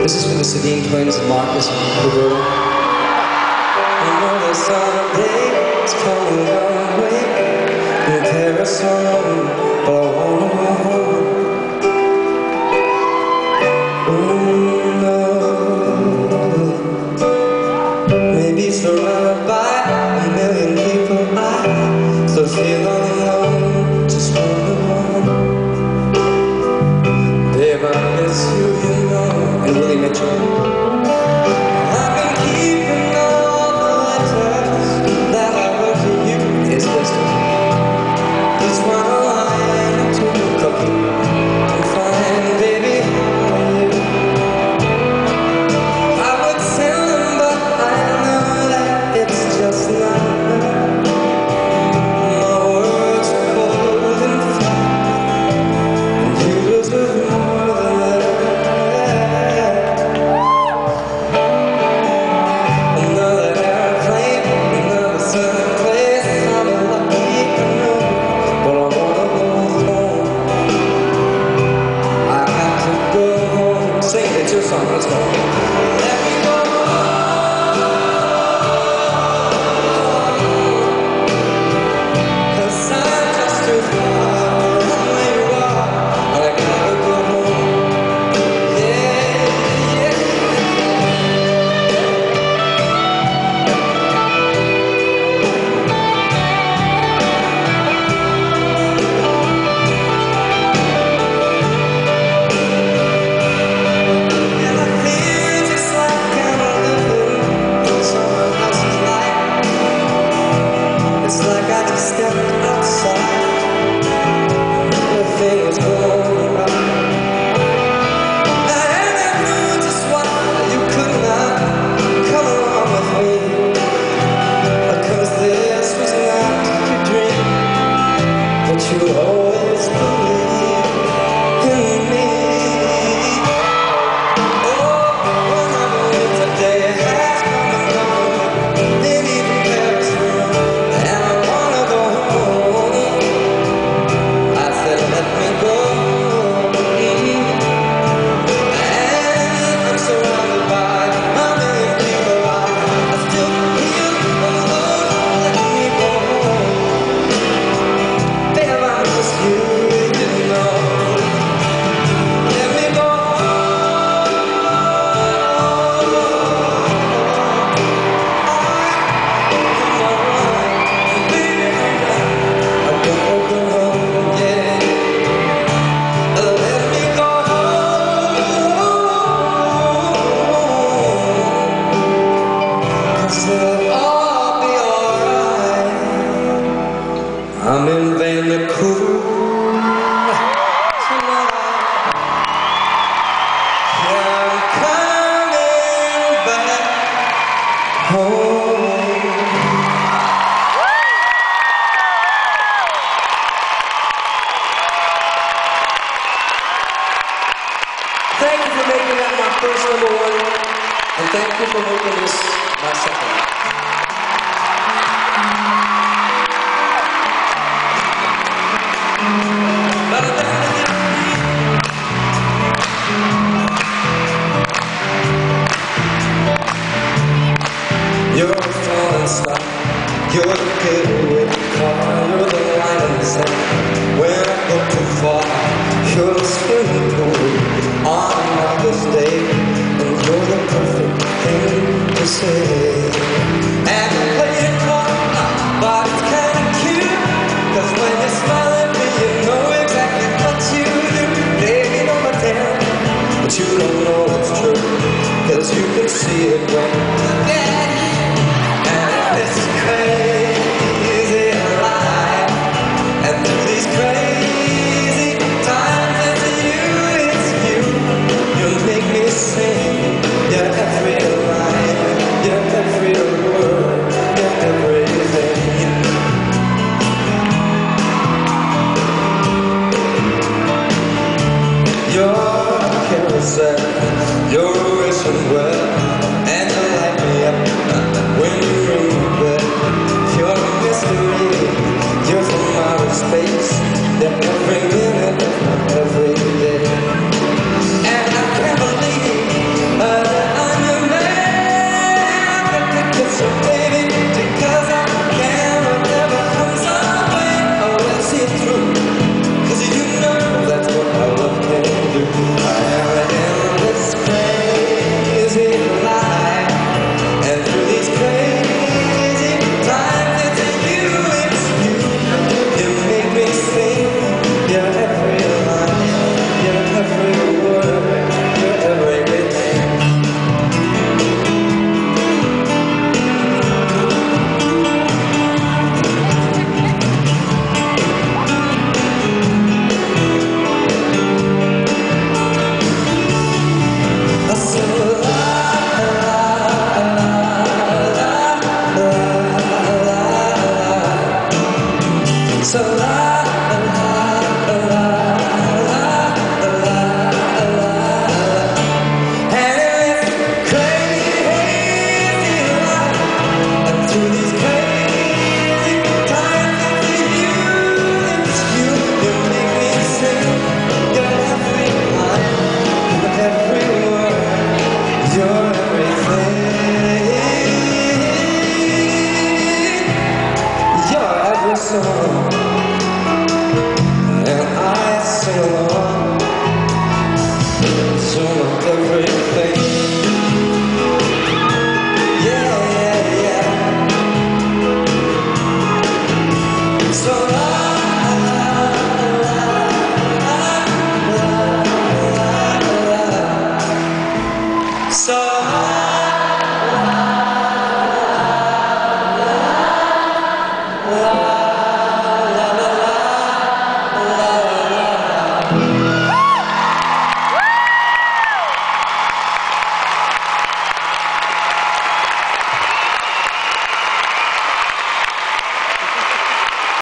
This is for the Sedin Twins and Markus and Roberto. Another summer day is coming our way. In Paris on the moon, but I wanna go home. Oh no. Maybe surrounded by a million people, I still feel alone. Just wanna home. Babe, I miss you, you know. And Willie Mitchell. I've been keeping all the letters that I wrote to you. Isbister. This one line to a cookie. I'm fine, baby, how are you? I would send them, but I know that it's just not enough. My words are cold and flat, and you deserve more than that. It's your song, let's go. Let me go home, 'cause I'm just too far from where you are. I gotta go home. Yeah, yeah. Stepped outside, everything was going right, and I knew just why you could not come along with me, because this was not your dream, but you always believed in me. Oh, another today has come and gone, maybe from Paris, and I wanna go home. I said, let me go. And I'm surrounded by a million people. I still feel alone. Let me go home. Babe, I miss you, you know. Let me go home. Come on, baby, I gotta go home, yeah. Let me go home, 'cause it'll all be alright. I'm in Vancouver tonight. Yeah, I'm coming back home. Thank you for making that my first #1, and thank you for making this my second. You're a falling star, you're the getaway car, you're the line in the sand. When I go too far, you're the swimming pool on another day, and you're the perfect thing to say. And I play it cold, but it's kinda cute, 'cause when you smile at me, you know exactly what you do. Baby, don't pretend, but you don't know it's true, 'cause you can see it when you look at you. And it's crazy life, and through these crazy times, it's you, you make me sing. Your every line, your every word, your everything. Your carousel, your wishing well, and you light me up when you ring the bell. You're a mystery, you're from outer space, that every minute, every day. And I can't believe everything. Yeah, yeah, yeah. So so